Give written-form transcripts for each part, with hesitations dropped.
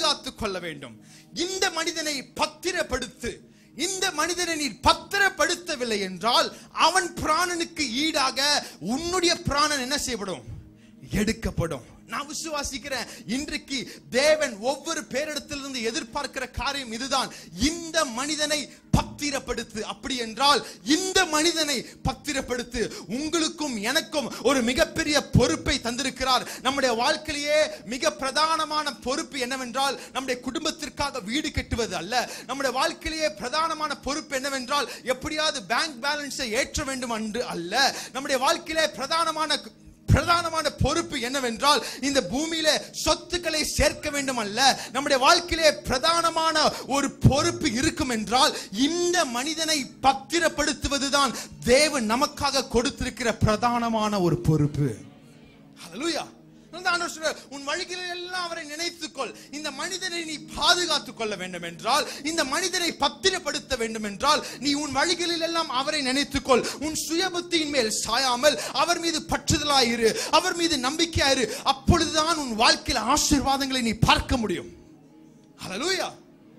பாதுகாத்துக் கொள்ள வேண்டும். இந்த மனிதனை பத்திரப்படுத்து. இந்த மனிதனை நீ பத்திரப்படுத்தவில்லை என்றால் அவன் பிராணனுக்கு ஈடாக உன்னுடைய பிராணன் என்ன செய்யப்படும்? எடுக்கப்படும். நான் விசுவாசிக்கிறேன், இன்றைக்கு தேவன் ஒவ்வொரு பேரிடத்திலிருந்து எதிர்பார்க்கிற காரியம் இதுதான். இந்த மனிதனை பத்திரப்படுத்து. அப்படி என்றால் இந்த மனிதனை பத்திரப்படுத்து. உங்களுக்கும் எனக்கும் ஒரு மிகப்பெரிய பொறுப்பை தந்திருக்கிறார். நம்முடைய வாழ்க்கையிலேயே மிக பிரதானமான பொறுப்பு என்னவென்றால் நம்முடைய குடும்பத்திற்காக வீடு கட்டுவது அல்ல. நம்முடைய வாழ்க்கையிலேயே பிரதானமான பொறுப்பு என்னவென்றால் எப்படியாவது பேங்க் பேலன்ஸை ஏற்ற வேண்டும் என்று அல்ல. நம்முடைய வாழ்க்கையிலே பிரதானமான பொறுப்பு என்னவென்றால் இந்த பூமியில சொத்துக்களை சேர்க்க வேண்டும் அல்ல. நம்முடைய வாழ்க்கையிலே பிரதானமான ஒரு பொறுப்பு இருக்கும் என்றால் இந்த மனிதனை பத்திரப்படுத்துவதுதான் தேவன் நமக்காக கொடுத்திருக்கிற பிரதானமான ஒரு பொறுப்பு. ஹல்லேலூயா. உன் வழிகளில் எல்லாம் அவரை நினைத்துக்கொள். இந்த மனிதனை நீ பாதுகாத்துக் கொள்ள வேண்டும் என்றால், இந்த மனிதனை பத்திரப்படுத்த வேண்டும் என்றால் நீ உன் வழிகளில் எல்லாம் அவரை நினைத்துக்கொள். உன் சுய புத்தியின் மேல் சாயாமல் அவர் மீது பற்றுதலாயிரு, அவர் மீது நம்பிக்கையாயிரு. அப்பொழுதுதான் உன் வாழ்க்கையில் ஆசீர்வாதங்களை நீ பார்க்க முடியும். ஹல்லேலூயா.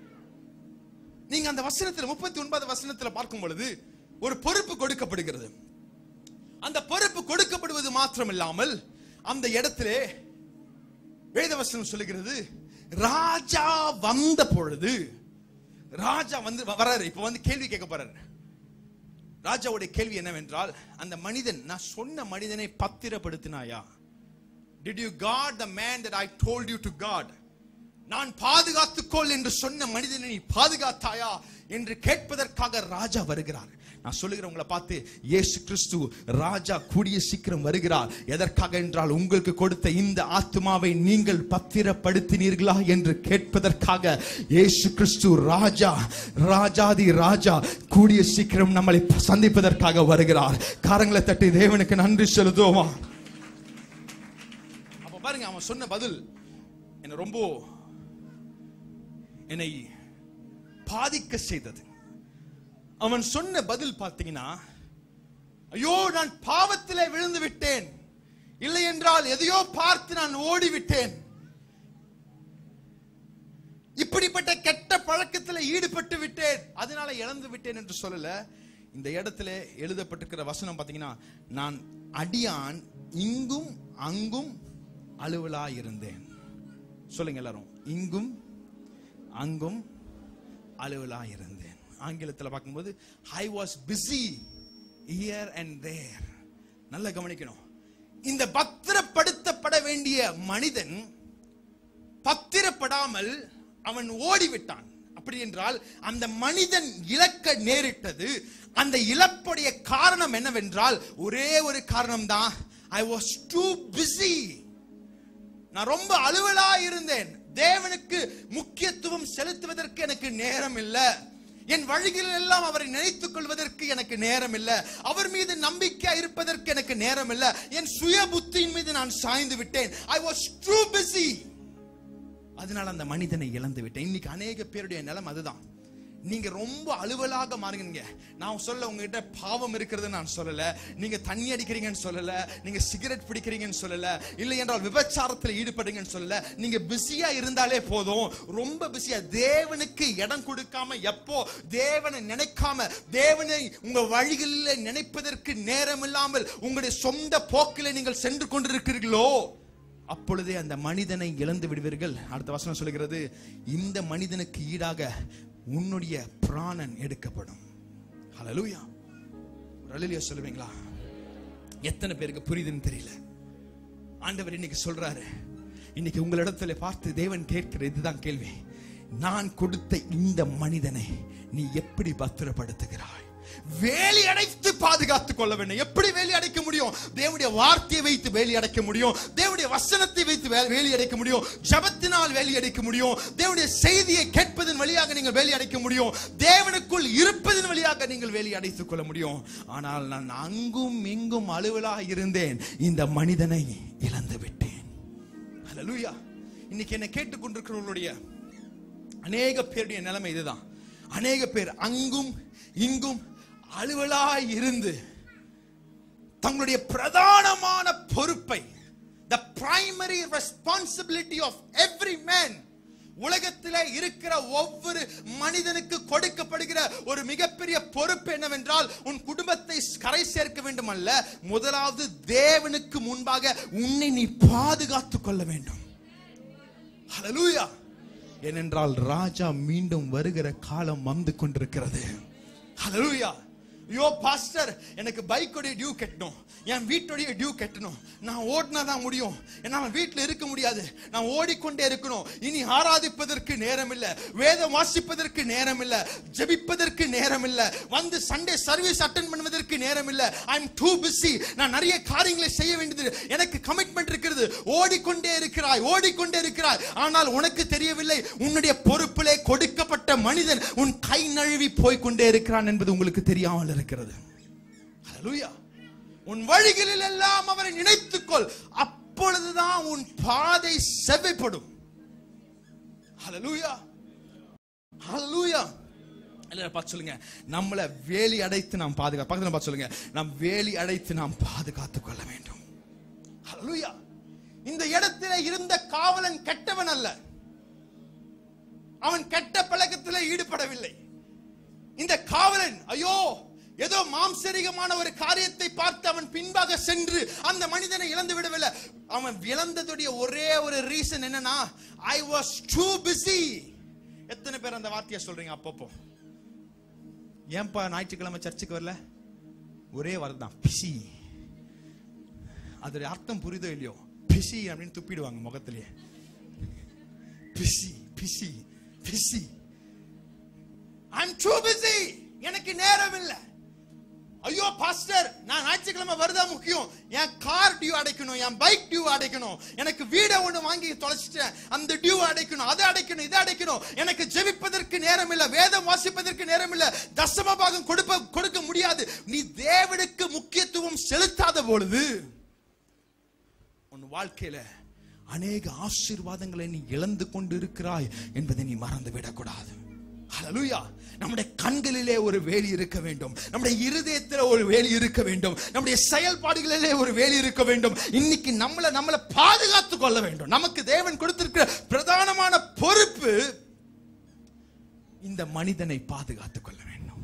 நீங்க அந்த வசனத்தில் 39 வசனத்தில் பார்க்கும் பொழுது ஒரு பொறுப்பு கொடுக்கப்படுகிறது. அந்த பொறுப்பு கொடுக்கப்படுவது மாத்திரமில்லாமல் அந்த இடத்திலே வேதவசனம் சொல்லுகிறது, ராஜா வந்த பொழுது, ராஜா வராரு. இப்ப கேள்வி கேட்க போறாரு. ராஜாவுடைய கேள்வி என்னவென்றால், அந்த மனிதன், நான் சொன்ன மனிதனை பத்திரப்படுத்தினாயா? Did you guard the man that I told you to guard? நான் பாதுகாத்துக்கொள் என்று சொன்ன மனிதனை நீ பாதுகாத்தாயா என்று கேட்பதற்காக ராஜா வருகிறார். நான் சொல்லுகிறேன், உங்களை பார்த்து, இயேசு கிறிஸ்து ராஜா கூடிய சீக்கிரம் வருகிறார். எதற்காக என்றால் உங்களுக்கு கொடுத்த இந்த ஆத்துமாவை நீங்கள் பத்திரப்படுத்தினீர்களா என்று கேட்பதற்காக இயேசு கிறிஸ்து ராஜாதி ராஜா கூடிய சீக்கிரம் நம்மளை சந்திப்பதற்காக வருகிறார். காரங்களை தட்டி தேவனுக்கு நன்றி செலுத்துவோமா? அப்ப பாருங்க, அவன் சொன்ன பதில் என்ன ரொம்ப என்னை பாதிக்க செய்தது. அவன் சொன்ன பதில் பார்த்தீங்கன்னா, ஐயோ நான் பாவத்திலே விழுந்து விட்டேன், இல்லை என்றால் எதையோ பார்த்து நான் ஓடிவிட்டேன், இப்படிப்பட்ட கெட்ட பழக்கத்தில் ஈடுபட்டு விட்டேன், அதனால இழந்து விட்டேன் என்று சொல்லல. இந்த இடத்துல எழுதப்பட்டிருக்கிற வசனம் பார்த்தீங்கன்னா, நான் அடியான் இங்கும் அங்கும் அலுவலாயிருந்தேன். சொல்லுங்க எல்லாரும், இங்கும் அங்கும் அலுவலாயிருந்தேன். ஆங்கிலத்தில் பார்க்கும்போது I was busy here and there. நல்ல கவனிக்கணும். இந்த பத்திரப்படுத்தப்பட வேண்டிய மனிதன் பத்திரப்படாமல் அவன் ஓடிவிட்டான். அப்படி என்றால் அந்த மனிதன் இழக்க நேரிட்டது. அந்த இழப்புடைய காரணம் என்னவென்றால் ஒரே ஒரு காரணம் தான், I was too busy. நான் ரொம்ப அலுவலா இருந்தேன். தேவனுக்கு முக்கியத்துவம் செலுத்துவதற்கு எனக்கு நேரம் இல்லை. என் வழிகளில் எல்லாம் அவரை நினைத்துக் கொள்வதற்கு எனக்கு நேரம் இல்லை. அவர் மீது நம்பிக்கை இருப்பதற்கு எனக்கு நேரம் இல்லை. என் சுய புத்தியின் மீது நான் சாய்ந்து விட்டேன். I was too busy. அதனால அந்த மனிதனை இழந்து விட்டேன். இன்னைக்கு அநேக பேருடைய நிலைமை அதுதான். நீங்க ரொம்ப அலுவலாக மாறுங்க. நான் சொல்ல உங்ககிட்ட பாவம் இருக்கிறது நான் சொல்லல, நீங்க தண்ணி அடிக்கிறீங்கன்னு சொல்லல, நீங்க சிகரெட் பிடிக்கிறீங்கன்னு சொல்லல, இல்லை என்றால் விபச்சாரத்தில் ஈடுபடுங்கன்னு சொல்லல. நீங்க பிஸியா இருந்தாலே போதும். ரொம்ப பிஸியா தேவனுக்கு இடம் கொடுக்காம, எப்போ தேவனை நினைக்காம, தேவனை உங்க வழிகளில் நினைப்பதற்கு நேரம் இல்லாமல் உங்களுடைய சொந்த போக்கிலே நீங்கள் சென்று கொண்டிருக்கிறீர்களோ, அப்பொழுதே அந்த மனிதனை இழந்து விடுவீர்கள். அடுத்த வசனம் சொல்லுகிறது, இந்த மனிதனுக்கு ஈடாக உன்னுடைய பிராணன் எடுக்கப்படும். ஹல்லேலூயா. ஹல்லேலூயா சொல்லுவீங்களா? எத்தனை பேருக்கு புரியுதுன்னு தெரியல. ஆண்டவர் இன்னைக்கு சொல்றாரு, இன்னைக்கு உங்களிடத்துல பார்த்து தேவன் கேட்கிற இதுதான் கேள்வி, நான் கொடுத்த இந்த மனிதனை நீ எப்படி பத்திரப்படுத்துகிறாய்? வேலி அடைத்து பாதுகாத்துக் கொள்ள வேண்டும். எப்படி வேலி அடைக்க முடியும்? தேவனுடைய வார்த்தையை வைத்து வேலி அடைக்க முடியும். தேவனுடைய வசனத்தை வைத்து வேலி அடைக்க முடியும். ஜெபத்தினால் வேலி அடைக்க முடியும். தேவனுடைய செய்தியை கேட்பதன் வழியாக நீங்கள் வேலி அடைக்க முடியும். தேவனுக்குள் இருப்பதன் வழியாக நீங்கள் வேலி அடைத்துக் கொள்ள முடியும். ஆனால் நான் அங்கும் இங்கும் அலுவலாக இருந்தேன், இந்த மனிதனை இழந்து விட்டேன். ஹல்லேலூயா. இன்னைக்கு என்ன கேட்டுக்கொண்டிருக்கிறவர்களுடைய அநேக பேருடைய நிலைமை இதுதான். அநேக பேர் அங்கும் இங்கும் அலுவலாய் இருந்து தங்களுடைய பிரதானமான பொறுப்பை, the primary responsibility of every man, உலகத்திலே இருக்கிற ஒவ்வொரு மனிதனுக்கு கொடுக்கப்படுகிற ஒரு மிகப்பெரிய பொறுப்பு என்னவென்றால் உன் குடும்பத்தை கரை சேர்க்க வேண்டும் அல்ல, முதலாவது தேவனுக்கு முன்பாக உன்னை நீ பாதுகாத்துக் கொள்ள வேண்டும். ஹல்லேலூயா. ஏனென்றால் ராஜா மீண்டும் வருகிற காலம் வந்து கொண்டிருக்கிறது. ஹல்லேலூயா. ஐயோ பாஸ்டர், எனக்கு பைக்கோடைய டியூ கட்டணும், என் வீட்டுடைய டியூ கட்டணும், நான் ஓடினா தான் முடியும், என்னால் வீட்டில் இருக்க முடியாது, நான் ஓடிக்கொண்டே இருக்கணும், இனி ஆராதிப்பதற்கு நேரம் இல்லை, வேதம் வாசிப்பதற்கு நேரம் இல்லை, ஜெபிப்பதற்கு நேரம் இல்லை, வந்து சண்டே சர்வீஸ் அட்டெண்ட் பண்ணுவதற்கு நேரம் இல்லை, ஐ எம் டூ பிஸி, நான் நிறைய காரியங்களை செய்ய வேண்டியது, எனக்கு கமிட்மெண்ட் இருக்கிறது. ஓடிக்கொண்டே இருக்கிறாய். ஆனால் உனக்கு தெரியவில்லை, உன்னுடைய பொறுப்பிலே கொடுக்கப்பட்ட மனிதன் உன் கை நழுவி போய்கொண்டே இருக்கிறான் என்பது உங்களுக்கு தெரியாமல் இருக்கிறது. ஹல்லேலூயா. உன் வழிகளில் எல்லாம் அவரை நினைத்துக்கொள், அப்பொழுதுதான் உன் பாதை செவ்வைப்படும். ஹல்லேலூயா. ஹல்லேலூயா. எல்லாரும் பார்த்து சொல்லுங்க, நம்மளை வேலி அடைத்து நாம் பாதுகாத்து, பக்கத்துல பார்த்து சொல்லுங்க, நாம் வேலி அடைத்து நாம் பாதுகாத்துக் கொள்ள வேண்டும். ஹல்லேலூயா. இந்த இடத்திலே இருந்த காவலன் கெட்டவன் அல்ல, அவன் கெட்ட பழக்கத்திலே ஈடுபடவில்லை. இந்த காவலன் ஐயோ ஏதோ மாம்சரிகமான ஒரு காரியத்தை பார்த்து அவன் பின்பாக சென்று அந்த மனிதனை இழந்து விடவில்லை. அவன் இழந்ததுடைய ஒரே ஒரு ரீசன் என்னன்னா, I was too busy. எத்தனை பேர் அந்த வார்த்தையை சொல்றீங்க அப்பப்போ? ஏன்பா ஞாயிற்றுக்கிழமை சர்ச்சுக்கு வரல? ஒரே வார்த்தை தான், பிஸி. அதோட அர்த்தம் புரியுதோ இல்லையோ, பிஸி அப்படின்னு துப்பிடுவாங்க முகத்திலேயே. Busy busy busy. I'm too busy. எனக்கு நேரம் இல்லை. ஐயோ பாஸ்டர், நான் ஞாயிற்றுக்கிழமை வருதா முக்கியம், என் கார் டியூ அடைக்கணும், என் பைக் டியூ அடைக்கணும், எனக்கு வீடை ஒண்ணு வாங்கி தொலைச்சிட்டேன், அந்த டியூ அடைக்கணும், அதை அடைக்கணும், இதை அடைக்கணும், எனக்கு ஜெபிப்பதற்கு நேரம் இல்லை, வேதம் வாசிப்பதற்கு நேரம் இல்லை, தசம பாகம் கொடுக்க முடியாது. நீ தேவனுக்கு முக்கியத்துவம் செலுத்தாத பொழுது உன் வாழ்க்கையில அநேக ஆசீர்வாதங்களை நீ இழந்து கொண்டு இருக்கிறாய் என்பதை நீ மறந்து விடக்கூடாது. ஹல்லேலூயா. நம்முடைய கண்களிலே ஒரு வேலி இருக்க வேண்டும், நம்முடைய இருதயத்திலே ஒரு வேலி இருக்க வேண்டும், நம்முடைய செயல்பாடுகளிலே ஒரு வேலி இருக்க வேண்டும். இன்னைக்கு நம்மளை பாதுகாத்துக் கொள்ள வேண்டும். நமக்கு தேவன் கொடுத்திருக்கிற பிரதானமான பொறுப்பு இந்த மனிதனை பாதுகாத்துக் கொள்ள வேண்டும்.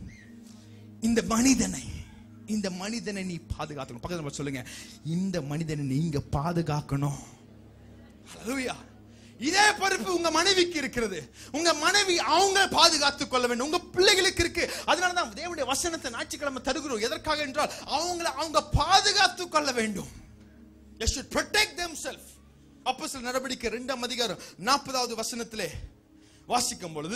இந்த மனிதனை நீ பாதுகாக்கணும். பக்கத்துல சொல்லுங்க, இந்த மனிதனை நீங்க பாதுகாக்கணும். ஹல்லேலூயா. இதே பொறுப்பு உங்க மனைவிக்கு இருக்கிறது. உங்க மனைவி அவங்க பாதுகாத்துக் கொள்ள வேண்டும். உங்க பிள்ளைகளுக்கு இருக்கு. அதனாலதான் தேவனுடைய வசனத்தை ஞாயிற்றுக்கிழமை தருகிறோம். எதற்காக என்றால் அவங்க பாதுகாத்துக் கொள்ள வேண்டும். They should protect themselves. அப்போஸ்தலர் நடவடிக்கை 2ஆம் அதிகாரம் 40வது வசனத்திலே வாசிக்கும் பொழுது,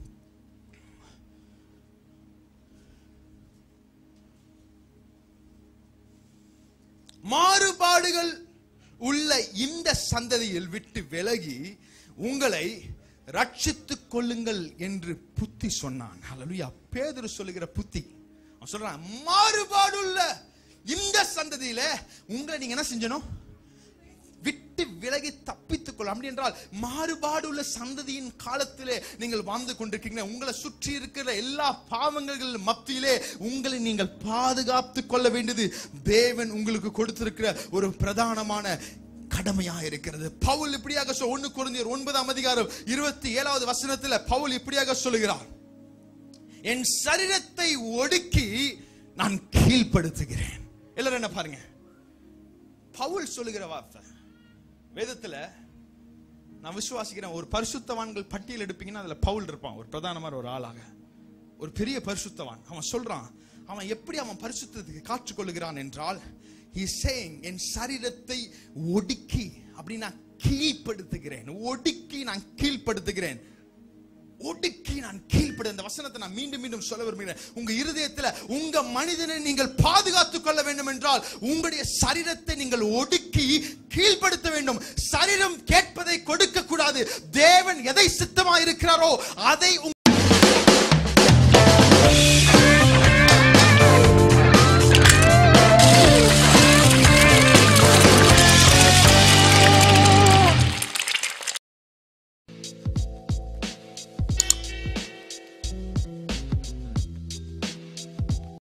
மாறுபாடுகள் உள்ள இந்த சந்ததியில் விட்டு விலகி உங்களை ரட்சித்துக் கொள்ளுங்கள் என்று புத்தி சொன்னான். ஹல்லேலூயா. பேதுரு சொல்லுகிற புத்தி. அவன் சொல்றான், மாறுபாடுள்ள இந்த சந்ததியில உங்களை நீங்க என்ன செஞ்சணும்? விட்டு விலகி தப்பித்துக் கொள்ள. அப்படி என்றால் மாறுபாடுள்ள சந்ததியின் காலத்திலே நீங்கள் வாழ்ந்து கொண்டிருக்கீங்க. உங்களை சுற்றி இருக்கிற எல்லா பாவங்கள் மத்தியிலே உங்களை நீங்கள் பாதுகாத்துக் கொள்ள வேண்டியது தேவன் உங்களுக்கு கொடுத்திருக்கிற ஒரு பிரதானமான கடமையா இருக்கிறது. பவுல் இப்படியாக 1 கொரிந்தியர் 9ஆம் அதிகாரம் 27வது வசனத்தில் பவுல் இப்படியாக சொல்லுகிறார், என் சரீரத்தை ஒடுக்கி நான் கீழ்ப்படுத்துகிறேன். எல்லாரும் என்ன பாருங்க, பவுல் சொல்லுகிற வார்த்தை. வேதத்துல நான் விசுவாசிக்கிறேன், ஒரு பரிசுத்தவான்கள் பட்டியல் எடுப்பீங்கன்னா அதுல பவுல் இருப்பான், ஒரு பிரதானமான ஒரு ஆளாக, ஒரு பெரிய பரிசுத்தவான். அவன் சொல்றான், அவன் எப்படி அவன் பரிசுத்தத்துக்கு காற்றுக்கொள்ளுகிறான் என்றால், he is saying, என் சரீரத்தை ஒடுக்கி அப்படி நான் கீழ்ப்படுத்துகிறேன். ஒடுக்கி நான் கீழ்ப்படுத்துகிறேன். ஒடுக்கி நான் கீழ்ப்படு. இந்த வசனத்தை நான் மீண்டும் மீண்டும் சொல்ல விரும்புகிறேன். உங்க இருதயத்தில் உங்க மனிதனை நீங்கள் பாதுகாத்துக் கொள்ள வேண்டும் என்றால் உங்களுடைய சரீரத்தை நீங்கள் ஒடுக்கி கீழ்ப்படுத்த வேண்டும். சரீரம் கேட்பதை கொடுக்க கூடாது. தேவன் எதை சித்தமாக இருக்கிறாரோ அதை